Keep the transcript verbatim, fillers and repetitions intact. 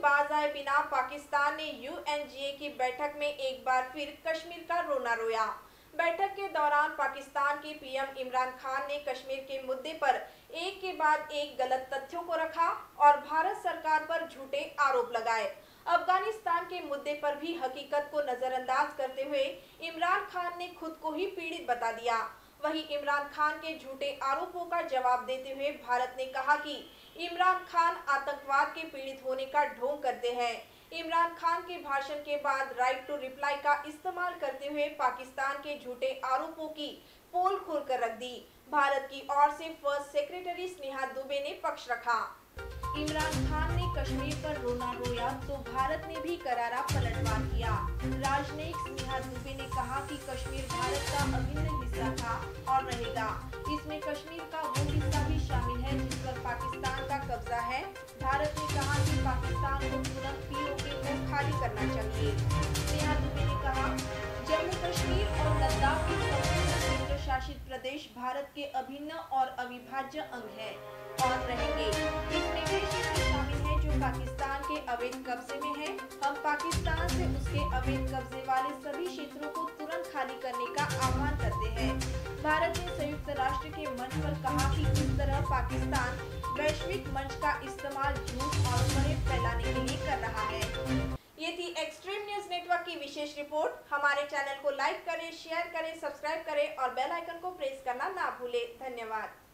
बाज आए बिना पाकिस्तान ने यूएनजीए की बैठक में एक बार फिर कश्मीर का रोना रोया। बैठक के दौरान पाकिस्तान के पीएम इमरान खान ने कश्मीर के मुद्दे पर एक के बाद एक गलत तथ्यों को रखा और भारत सरकार पर झूठे आरोप लगाए। अफगानिस्तान के मुद्दे पर भी हकीकत को नजरअंदाज करते हुए इमरान खान ने खुद को ही पीड़ित बता दिया। वहीं इमरान खान के झूठे आरोपों का जवाब देते हुए भारत ने कहा कि इमरान खान आतंकवाद के पीड़ित होने का ढोंग करते हैं। इमरान खान के भाषण के बाद राइट टू रिप्लाई का इस्तेमाल करते हुए पाकिस्तान के झूठे आरोपों की पोल खोलकर रख दी। भारत की ओर से फर्स्ट सेक्रेटरी स्नेहा दुबे ने पक्ष रखा। इमरान खान ने कश्मीर पर रोना रोया तो भारत ने भी करारा पलटवार किया। राजनयिक स्नेहा दुबे ने कहा कि कश्मीर भारत का अभिन्न हिस्सा था और रहेगा। इसमें कश्मीर का वो हिस्सा भी शामिल है जिस पर पाकिस्तान का कब्जा है। भारत ने कहा कि पाकिस्तान को तुरंत पीओके को खाली करना चाहिए। स्नेहा दुबे ने कहा, जम्मू कश्मीर और लद्दाख के संपूर्ण केंद्र शासित प्रदेश भारत के अभिन्न और अविभाज्य अंग है और रहेंगे। इसमें वे क्षेत्र शामिल हैं जो पाकिस्तान के अवैध कब्जे में है। हम पाकिस्तान से उसके अवैध कब्जे वाले सभी क्षेत्रों को तुरंत खाली करने का आह्वान करते हैं। भारत ने संयुक्त राष्ट्र के मंच पर कहा कि इस तरह पाकिस्तान वैश्विक मंच का इस्तेमाल झूठ और फरेब फैलाने के लिए कर रहा है। ये थी एक्सट्रीम न्यूज नेटवर्क की विशेष रिपोर्ट। हमारे चैनल को लाइक करें, शेयर करें, सब्सक्राइब करें और बेल आइकन को प्रेस करना ना भूलें। धन्यवाद।